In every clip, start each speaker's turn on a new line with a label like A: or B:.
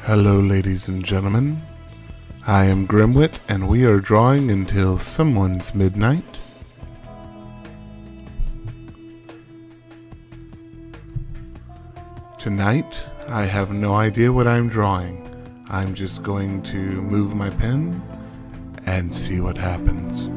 A: Hello, ladies and gentlemen. I am Grimwit, and we are drawing until someone's midnight. Tonight, I have no idea what I'm drawing. I'm just going to move my pen and see what happens.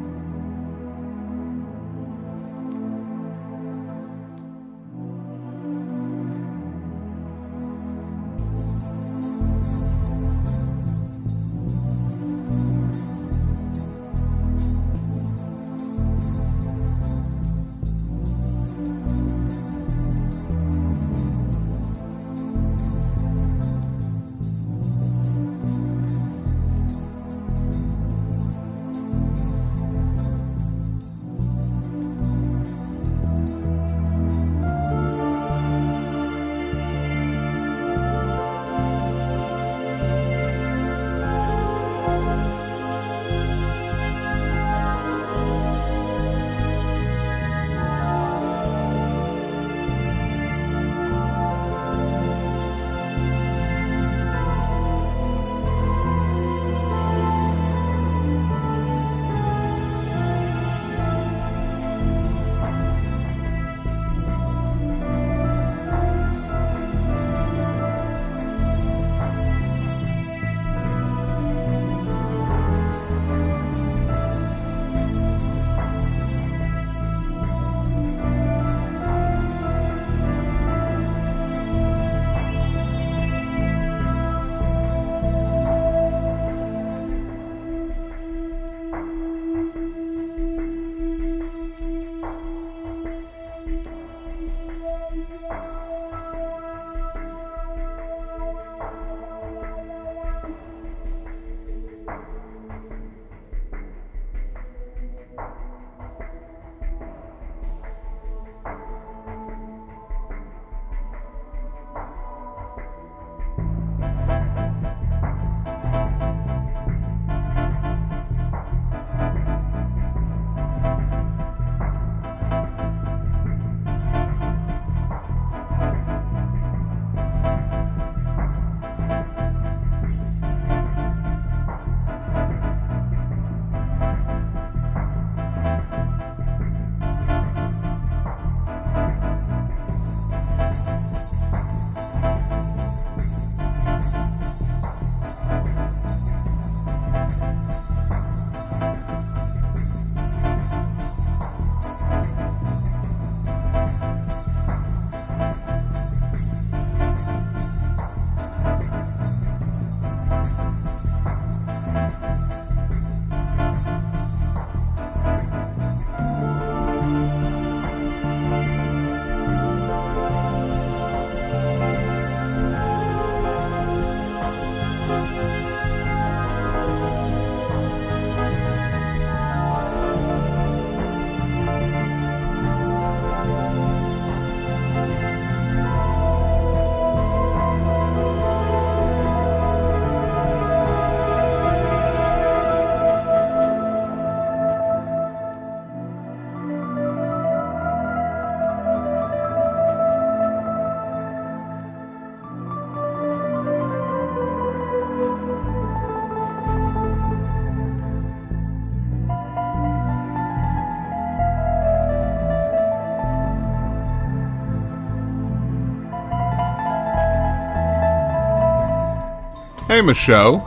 A: Hey, Michelle.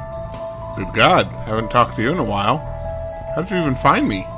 A: Good God, haven't talked to you in a while. How did you even find me?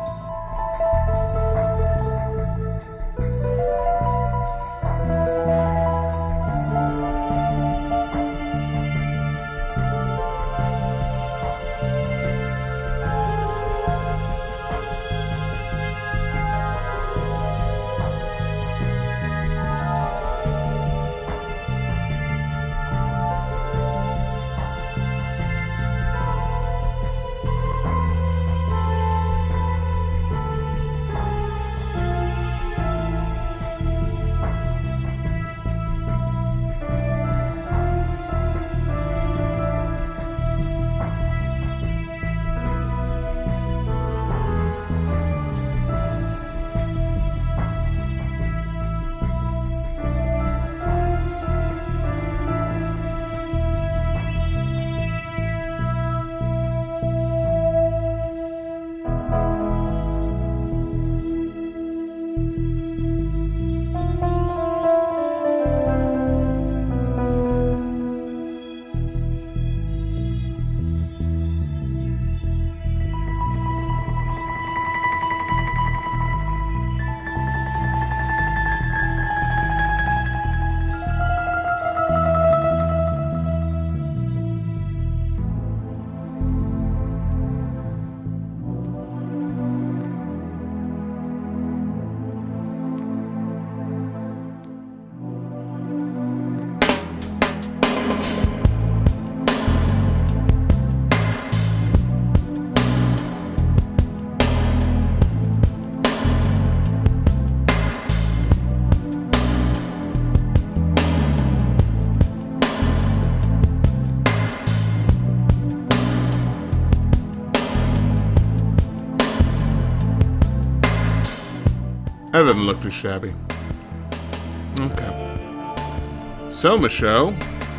A: That doesn't look too shabby. Okay. So, Michelle,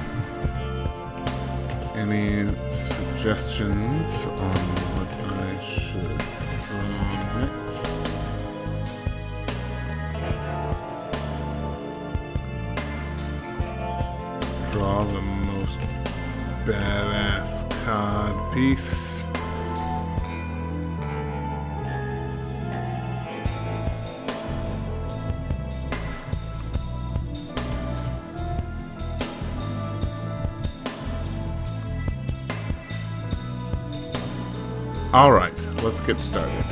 A: any suggestions on what I should draw next? Draw the most badass cod piece. All right, let's get started.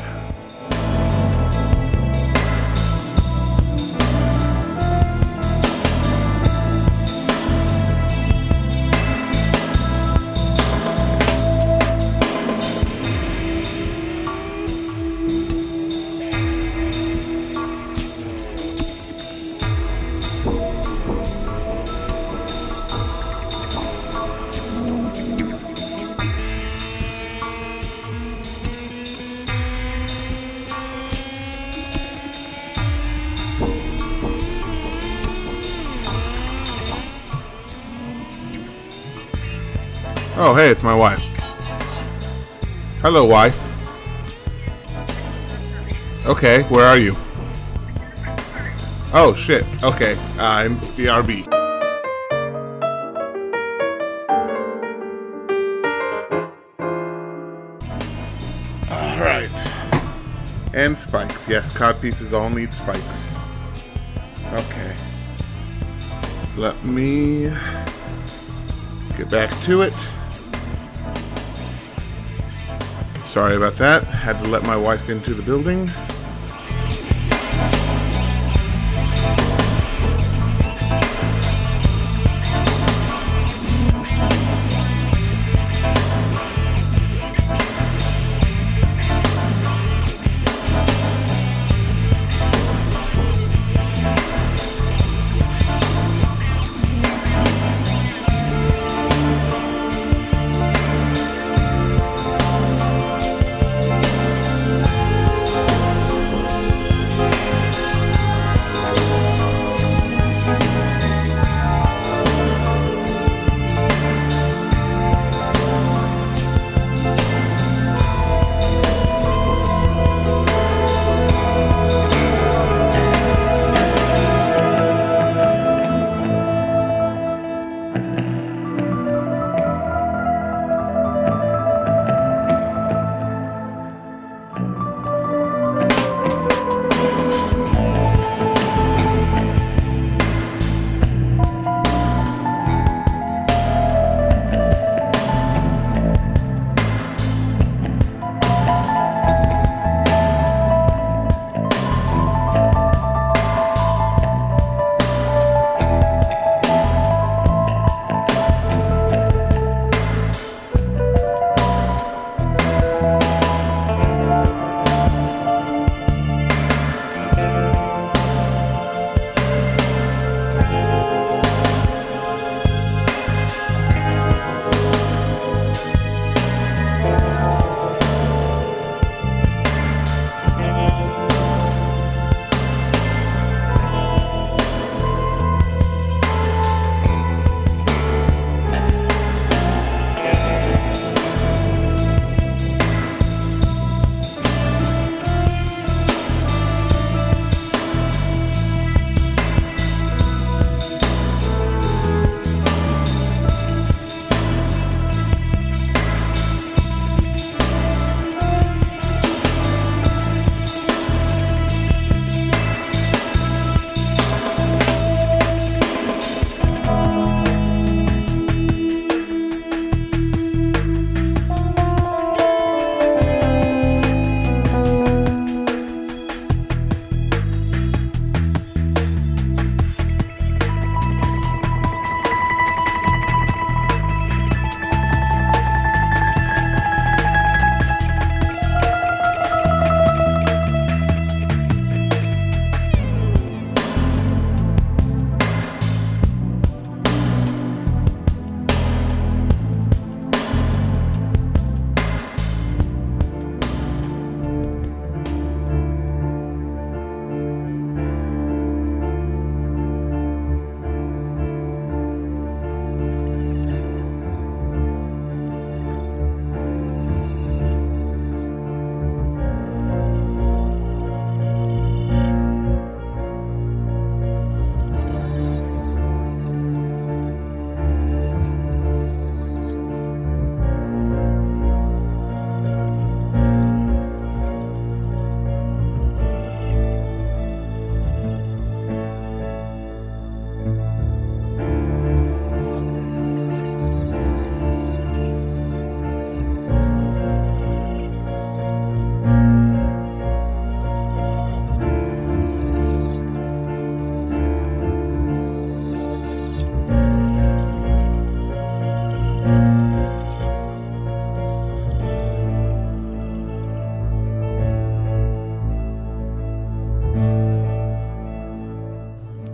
A: Oh, hey, it's my wife. Hello, wife. Okay, where are you? Oh, shit. Okay, I'm BRB. Alright. And spikes. Yes, cod pieces all need spikes. Okay. Let me get back to it. Sorry about that. Had to let my wife into the building.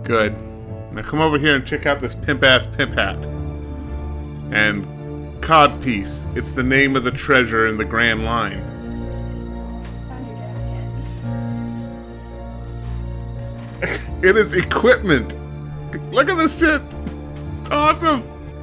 A: Good. Now come over here and check out this pimp-ass pimp hat. And codpiece. It's the name of the treasure in the Grand Line. It is equipment. Look at this shit. It's awesome.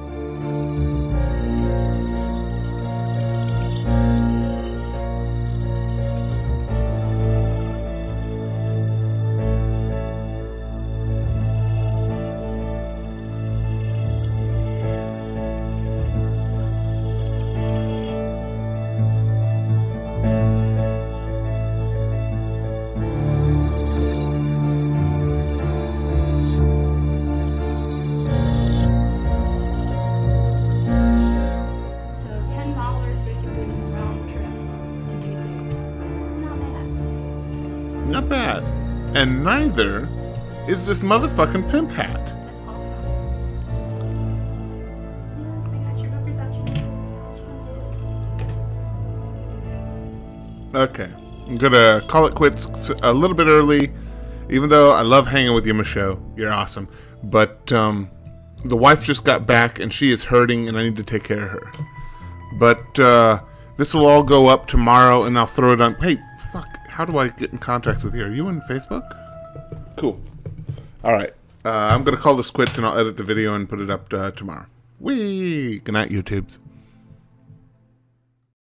A: Not bad. And neither is this motherfucking pimp hat.
B: That's awesome. I got your perception.
A: Okay. I'm gonna call it quits a little bit early, even though I love hanging with you, Michelle. You're awesome. But the wife just got back and she is hurting and I need to take care of her. But this will all go up tomorrow and I'll throw it on. Hey, fuck. How do I get in contact with you? Are you on Facebook? Cool. Alright. I'm going to call this quits and I'll edit the video and put it up tomorrow. Whee! Good night, YouTubes.